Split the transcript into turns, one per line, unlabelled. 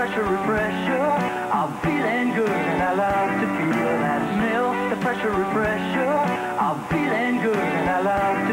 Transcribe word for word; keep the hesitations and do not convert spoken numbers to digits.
pressure refresher. I'm feeling good and I love to feel that milk, the pressure refresher. I'm feeling good and I love